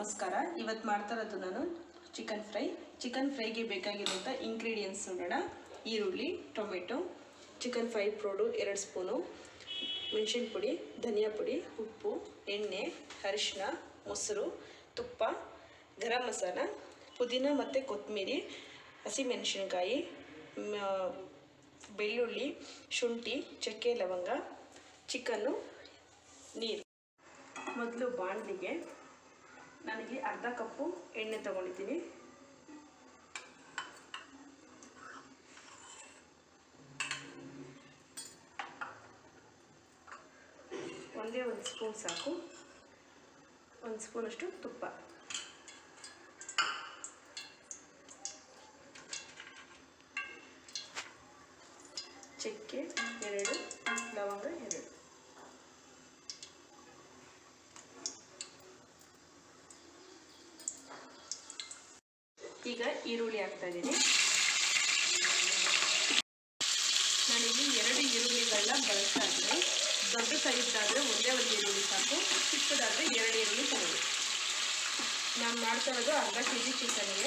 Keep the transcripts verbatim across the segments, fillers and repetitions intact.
ನಮಸ್ಕಾರ. ಇವತ್ತು ಮಾಡ್ತಾ ಇರೋದು ನಾನು ಚಿಕನ್ ಫ್ರೈ. ಚಿಕನ್ ಫ್ರೈಗೆ ಬೇಕಾಗಿರುವಂಥ ಇಂಗ್ರೀಡಿಯೆಂಟ್ಸ್ ನೋಡೋಣ. ಈರುಳ್ಳಿ, ಟೊಮೆಟೊ, ಚಿಕನ್ ಫ್ರೈ ಪೌಡರ್ ಎರಡು ಸ್ಪೂನು, ಮೆಣಸಿನ ಪುಡಿ, ಧನಿಯಾ ಪುಡಿ, ಉಪ್ಪು, ಎಣ್ಣೆ, ಅರಿಶಿನ, ಮೊಸರು, ತುಪ್ಪ, ಗರಂ ಮಸಾಲ, ಪುದೀನ ಮತ್ತು ಕೊತ್ತಂಬರಿ, ಹಸಿಮೆಣಸಿನ್ಕಾಯಿ, ಬೆಳ್ಳುಳ್ಳಿ, ಶುಂಠಿ, ಚಕ್ಕೆ, ಲವಂಗ, ಚಿಕನ್ನು, ನೀರು. ಮೊದಲು ಬಾಣಲಿಗೆ ನನಗೆ ಅರ್ಧ ಕಪ್ಪು ಎಣ್ಣೆ ತಗೊಂಡಿದ್ದೀನಿ. ಒಂದೇ ಒಂದು ಸ್ಪೂನ್ ಸಾಕು. ಒಂದು ಸ್ಪೂನಷ್ಟು ತುಪ್ಪ, ಚಕ್ಕೆ ಎರಡು, ಲವಂಗ ಎರಡು. ಈಗ ಈರುಳ್ಳಿ ಹಾಕ್ತಾ ಇದ್ದೀನಿ. ನಾನಿಲ್ಲಿ ಎರಡು ಈರುಳ್ಳಿಗಳನ್ನ ಬಳಸ್ತಾ ಇದ್ದೀನಿ. ದೊಡ್ಡ ಸೈಜ್ದಾದರೆ ಒಂದೇ ಒಂದು ಈರುಳ್ಳಿ ಸಾಕು, ಚಿಕ್ಕದಾದರೆ ಎರಡು ಈರುಳ್ಳಿ ತಗೊಳ್ಳಿ. ನಾನು ಮಾಡ್ತಾ ಇರೋದು ಅರ್ಧ ಕೆ ಜಿ ಚಿಕನ್ಗೆ.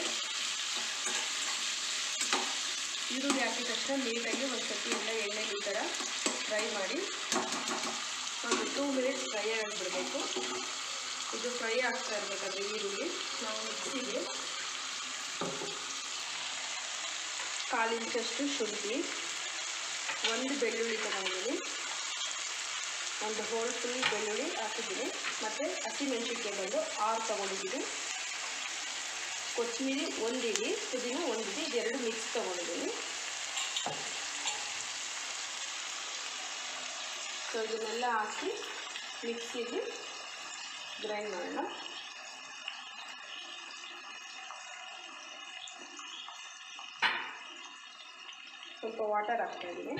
ಈರುಳ್ಳಿ ಹಾಕಿದ ತಕ್ಷಣ ನೀಟಾಗಿ ಒಂದು ಸತಿ ಎಲ್ಲ ಎಣ್ಣೆಗೆ ಈ ಥರ ಫ್ರೈ ಮಾಡಿ ಒಂದು ಟೂ ಮಿನಿಟ್ಸ್ ಫ್ರೈ ಆಗಿಬಿಡಬೇಕು. ಇದು ಫ್ರೈ ಆಗ್ತಾ ಇರಬೇಕಾದ್ರೆ ಈರುಳ್ಳಿ ನಾವು ಮಿಕ್ಸಿಗೆ ಕಾಲು ಇಂಚಷ್ಟು ಶುಂಠಿ, ಒಂದು ಬೆಳ್ಳುಳ್ಳಿ ತಗೊಂಡಿದ್ದೀನಿ, ಒಂದು ಹೋಲ್ ಫುಲ್ ಬೆಳ್ಳುಳ್ಳಿ ಹಾಕಿದ್ದೀನಿ, ಮತ್ತು ಹಸಿಮೆಣಸಿನ್ಕಾಯಿ ಬಂದು ಆರು ತಗೊಂಡಿದ್ದೀನಿ, ಕೊತ್ತಂಬರಿ ಒಂದು ಇಡಿ, ಪುದೀನ ಒಂದು ಇಡಿ, ಇದೆರಡು ಮಿಕ್ಸ್ ತೊಗೊಂಡಿದ್ದೀನಿ. ಸೊ ಇದನ್ನೆಲ್ಲ ಹಾಕಿ ಮಿಕ್ಸಿಗೆ ಗ್ರೈಂಡ್ ಮಾಡೋಣ. ಸ್ವಲ್ಪ ವಾಟರ್ ಹಾಕ್ತಾ ಇದ್ದೀನಿ.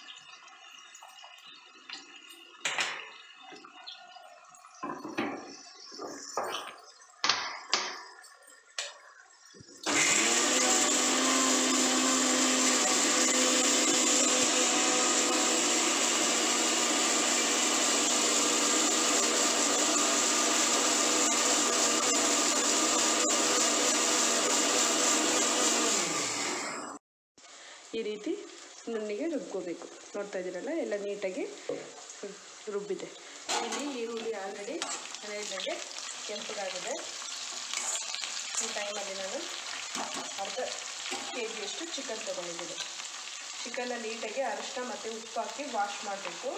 ಈ ರೀತಿ ನುಣ್ಣಿಗೆ ರುಬ್ಕೋಬೇಕು. ನೋಡ್ತಾ ಇದ್ದೀರಲ್ಲ, ಎಲ್ಲ ನೀಟಾಗಿ ರುಬ್ಬಿದೆ. ಇಲ್ಲಿ ಈರುಳ್ಳಿ ಆಲ್ರೆಡಿ ಹನ್ನೆರಡು ಕೆಂಪಗಾಗಿದೆ. ಈ ಟೈಮಲ್ಲಿ ನಾನು ಅರ್ಧ ಕೆ ಜಿಯಷ್ಟು ಚಿಕನ್ ತೊಗೊಂಡಿದ್ದೀನಿ. ಚಿಕನ್ನ ನೀಟಾಗಿ ಅರಿಶಿನ ಮತ್ತು ಉಪ್ಪು ಹಾಕಿ ವಾಶ್ ಮಾಡಬೇಕು.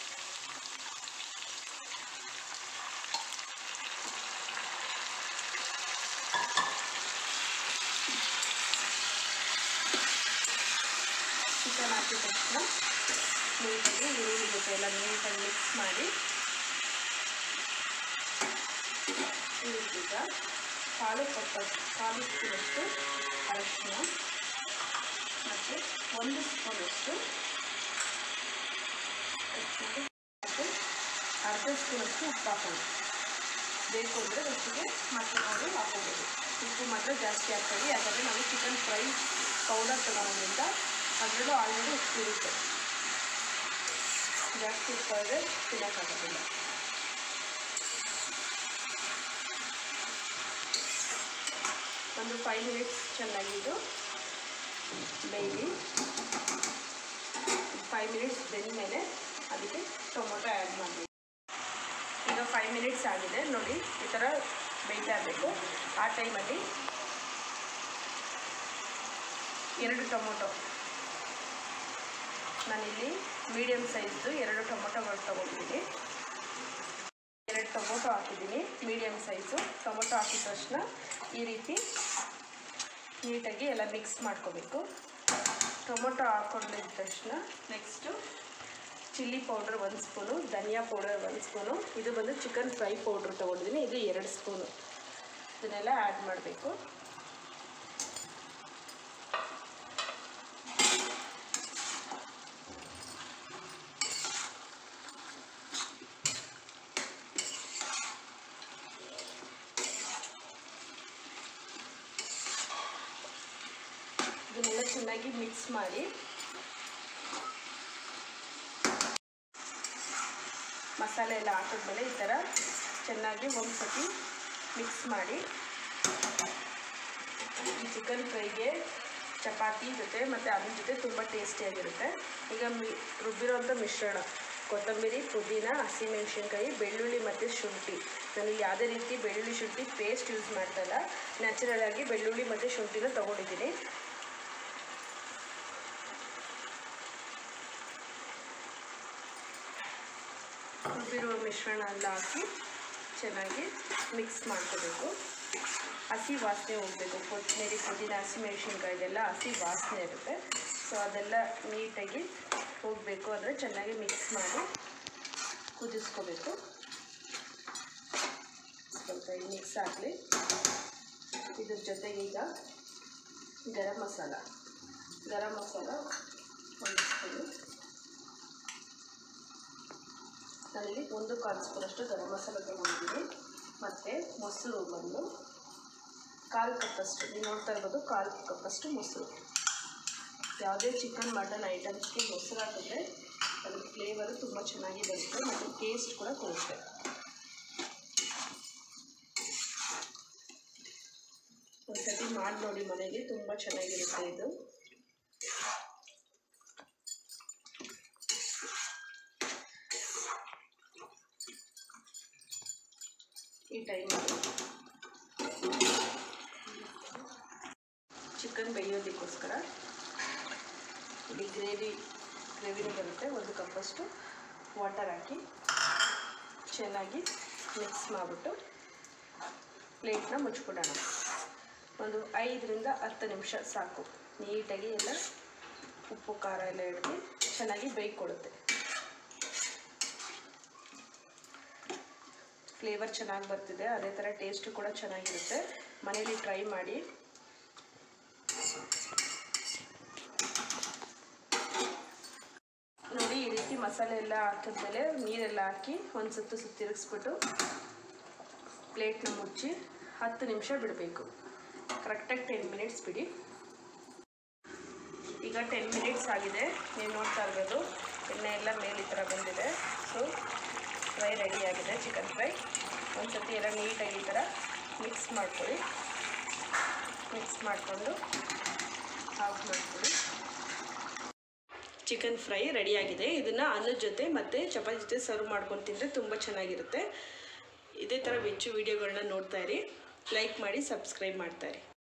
ಚಿಕನ್ ಹಾಕಿದ ತಕ್ಷಣ ನೀಟಾಗಿ ಈರುಳ್ಳಿ ಜೊತೆ ಎಲ್ಲ ನೀಟಾಗಿ ಮಿಕ್ಸ್ ಮಾಡಿ ಈಗ ಕಾಲು ಕಪ್ ಕಾಲು ಸ್ಪೂನಷ್ಟು ಅರಿಶಿನ ಮತ್ತು ಒಂದು ಸ್ಪೂನಷ್ಟು ಮತ್ತು ಅರ್ಧ ಸ್ಪೂನಷ್ಟು ಉಪ್ಪು ಹಾಕೋದು. ಬೇಕು ಅಂದರೆ ರುಚಿಗೆ ಮತ್ತೆ ನೋಡಿ ಹಾಕೋಬೋದು. ಉಪ್ಪು ಮಾತ್ರ ಜಾಸ್ತಿ ಹಾಕ್ತೀವಿ, ಯಾಕಂದರೆ ನಾವು ಚಿಕನ್ ಫ್ರೈ ಪೌಡರ್ ತಗೊಳ್ಳೋದ್ರಿಂದ ಅದರಲ್ಲೂ ಆಲ್ರೆಡಿ ಉಪ್ಪು ಇರುತ್ತೆ. ಜಾಸ್ತಿ ಉಪ್ಪಾದರೆ ತಿನ್ನೋಕ್ಕಾಗೋದಿಲ್ಲ. ಒಂದು ಫೈವ್ ಮಿನಿಟ್ಸ್ ಚೆನ್ನಾಗಿದ್ದು ಬೇಯ್ಲಿ. ಫೈವ್ ಮಿನಿಟ್ಸ್ ಬೆಂದಮೇಲೆ ಅದಕ್ಕೆ ಟೊಮೊಟೊ ಆ್ಯಡ್ ಮಾಡಬೇಕು. ಈಗ ಫೈವ್ ಮಿನಿಟ್ಸ್ ಆಗಿದೆ ನೋಡಿ, ಈ ಥರ ಬೇಯ್ತಾ ಇರಬೇಕು. ಆ ಟೈಮಲ್ಲಿ ಎರಡು ಟೊಮೊಟೊ, ನಾನಿಲ್ಲಿ ಮೀಡಿಯಮ್ ಸೈಜ್ದು ಎರಡು ಟೊಮೊಟೊಗಳು ತೊಗೊಂಡಿದ್ದೀನಿ. ಎರಡು ಟೊಮೊಟೊ ಹಾಕಿದ್ದೀನಿ, ಮೀಡಿಯಮ್ ಸೈಜು. ಟೊಮೊಟೊ ಹಾಕಿದ ತಕ್ಷಣ ಈ ರೀತಿ ನೀಟಾಗಿ ಎಲ್ಲ ಮಿಕ್ಸ್ ಮಾಡ್ಕೋಬೇಕು. ಟೊಮೊಟೊ ಹಾಕ್ಕೊಂಡಿದ್ದ ತಕ್ಷಣ ನೆಕ್ಸ್ಟು ಚಿಲ್ಲಿ ಪೌಡ್ರ್ ಒಂದು ಸ್ಪೂನು, ಧನಿಯಾ ಪೌಡರ್ ಒಂದು ಸ್ಪೂನು, ಇದು ಬಂದು ಚಿಕನ್ ಫ್ರೈ ಪೌಡ್ರ್ ತೊಗೊಂಡಿದ್ದೀನಿ, ಇದು ಎರಡು ಸ್ಪೂನು. ಇದನ್ನೆಲ್ಲ ಆ್ಯಡ್ ಮಾಡಬೇಕು. ಇದನ್ನೆಲ್ಲ ಚೆನ್ನಾಗಿ ಮಿಕ್ಸ್ ಮಾಡಿ ಮಸಾಲೆ ಎಲ್ಲ ಹಾಕಿದ್ಮೇಲೆ ಈ ಥರ ಚೆನ್ನಾಗಿ ಒಂದು ಸತಿ ಮಿಕ್ಸ್ ಮಾಡಿ. ಈ ಚಿಕನ್ ಫ್ರೈಗೆ ಚಪಾತಿ ಜೊತೆ ಮತ್ತು ಅದ್ರ ಜೊತೆ ತುಂಬ ಟೇಸ್ಟಿಯಾಗಿರುತ್ತೆ. ಈಗ ಮಿ ರುಬ್ಬಿರೋಂಥ ಮಿಶ್ರಣ ಕೊತ್ತಂಬರಿ, ಪುದೀನ, ಹಸಿಮೆಣಸಿನ್ಕಾಯಿ, ಬೆಳ್ಳುಳ್ಳಿ ಮತ್ತು ಶುಂಠಿ. ನಾನು ಯಾವುದೇ ರೀತಿ ಬೆಳ್ಳುಳ್ಳಿ ಶುಂಠಿ ಪೇಸ್ಟ್ ಯೂಸ್ ಮಾಡ್ತಾಯಿಲ್ಲ, ನ್ಯಾಚುರಲ್ ಆಗಿ ಬೆಳ್ಳುಳ್ಳಿ ಮತ್ತು ಶುಂಠಿನ ತೊಗೊಂಡಿದ್ದೀನಿ. ರುಬ್ಬಿರುವ ಮಿಶ್ರಣ ಎಲ್ಲ ಹಾಕಿ ಚೆನ್ನಾಗಿ ಮಿಕ್ಸ್ ಮಾಡ್ಕೋಬೇಕು. ಹಸಿ ವಾಸನೆ ಹೋಗಬೇಕು. ಕೊತ್ತಂಬರಿ, ಪುದೀನ, ಹಸಿಮೆಣಸಿನ್ಕಾಯಿದೆಲ್ಲ ಹಸಿ ವಾಸನೆ ಇರುತ್ತೆ. ಸೊ ಅದೆಲ್ಲ ನೀಟಾಗಿ ಹೋಗಬೇಕು ಅಂದರೆ ಚೆನ್ನಾಗಿ ಮಿಕ್ಸ್ ಮಾಡಿ ಕುದಿಸ್ಕೋಬೇಕು. ಸ್ವಲ್ಪ ಮಿಕ್ಸ್ ಆಗಲಿ. ಇದ್ರ ಜೊತೆಗೆ ಈಗ ಗರಂ ಮಸಾಲ ಗರಂ ಮಸಾಲ ಒಂದು ಸ್ಪೂನು. ನಾನಿಲ್ಲಿ ಒಂದು ಕಾಲು ಸ್ಪೂನಷ್ಟು ಗರಂ ಮಸಾಲ ತೊಗೊಂಡಿದ್ದೀನಿ. ಮತ್ತು ಮೊಸರು ಬಂದು ಕಾಲು ಕಪ್ಪಷ್ಟು, ನೀವು ನೋಡ್ತಾ ಇರ್ಬೋದು ಕಾಲು ಕಪ್ಪಷ್ಟು ಮೊಸರು. ಯಾವುದೇ ಚಿಕನ್ ಮಟನ್ ಐಟಮ್ಸ್ಗೆ ಮೊಸರು ಹಾಕಿದ್ರೆ ಅದ್ರ ಫ್ಲೇವರು ತುಂಬ ಚೆನ್ನಾಗಿ ಬರುತ್ತೆ ಮತ್ತು ಟೇಸ್ಟ್ ಕೂಡ ಕೊಡುತ್ತೆ. ಒಂದ್ಸತಿ ಮಾಡಿ ನೋಡಿ ಮನೆಗೆ, ತುಂಬ ಚೆನ್ನಾಗಿರುತ್ತೆ ಇದು. ಈ ಟೈಮಲ್ಲಿ ಚಿಕನ್ ಬೇಯೋದಕ್ಕೋಸ್ಕರ ಇಲ್ಲಿ ಗ್ರೇವಿ ಗ್ರೇವಿನೂ ಬರುತ್ತೆ. ಒಂದು ಕಪ್ಪಷ್ಟು ವಾಟರ್ ಹಾಕಿ ಚೆನ್ನಾಗಿ ಮಿಕ್ಸ್ ಮಾಡಿಬಿಟ್ಟು ಪ್ಲೇಟ್ನ ಮುಚ್ಚಿಬಿಡೋಣ. ಒಂದು ಐದರಿಂದ ಹತ್ತು ನಿಮಿಷ ಸಾಕು. ನೀಟಾಗಿ ಎಲ್ಲ ಉಪ್ಪು ಖಾರ ಎಲ್ಲ ಹಿಡಿದು ಚೆನ್ನಾಗಿ ಬೇಯ್ಕೊಡುತ್ತೆ. ಫ್ಲೇವರ್ ಚೆನ್ನಾಗಿ ಬರ್ತಿದೆ, ಅದೇ ಥರ ಟೇಸ್ಟು ಕೂಡ ಚೆನ್ನಾಗಿರುತ್ತೆ. ಮನೇಲಿ ಟ್ರೈ ಮಾಡಿ. ನೋಡಿ, ಈ ರೀತಿ ಮಸಾಲೆ ಎಲ್ಲ ಹಾಕಿದ್ಮೇಲೆ ನೀರೆಲ್ಲ ಹಾಕಿ ಒಂದು ಸುತ್ತು ಸುತ್ತಿರಿಸ್ಬಿಟ್ಟು ಪ್ಲೇಟ್ನ ಮುಚ್ಚಿ ಹತ್ತು ನಿಮಿಷ ಬಿಡಬೇಕು. ಕರೆಕ್ಟಾಗಿ ಟೆನ್ ಮಿನಿಟ್ಸ್ ಬಿಡಿ. ಈಗ ಟೆನ್ ಮಿನಿಟ್ಸ್ ಆಗಿದೆ. ನೀವು ನೋಡ್ತಾ ಇರ್ಬೋದು ಎಣ್ಣೆ ಎಲ್ಲ ಮೇಲೆ ಈ ಥರ ಬಂದಿದೆ. ಸೊ ಫ್ರೈ ರೆಡಿಯಾಗಿದೆ, ಚಿಕನ್ ಫ್ರೈ. ಒಂದು ಸತಿ ಎಲ್ಲ ನೀಟಾಗಿ ಈ ಥರ ಮಿಕ್ಸ್ ಮಾಡ್ಕೊಳ್ಳಿ. ಮಿಕ್ಸ್ ಮಾಡಿಕೊಂಡು ಆಫ್ ಮಾಡ್ಕೊಳ್ಳಿ. ಚಿಕನ್ ಫ್ರೈ ರೆಡಿಯಾಗಿದೆ. ಇದನ್ನು ಅನ್ನದ ಜೊತೆ ಮತ್ತು ಚಪಾತಿ ಜೊತೆ ಸರ್ವ್ ಮಾಡ್ಕೊಂಡು ತಿಂದರೆ ತುಂಬ ಚೆನ್ನಾಗಿರುತ್ತೆ. ಇದೇ ಥರ ಹೆಚ್ಚು ವೀಡಿಯೋಗಳನ್ನ ನೋಡ್ತಾ ಇರಿ. ಲೈಕ್ ಮಾಡಿ, ಸಬ್ಸ್ಕ್ರೈಬ್ ಮಾಡ್ತಾ ಇರಿ.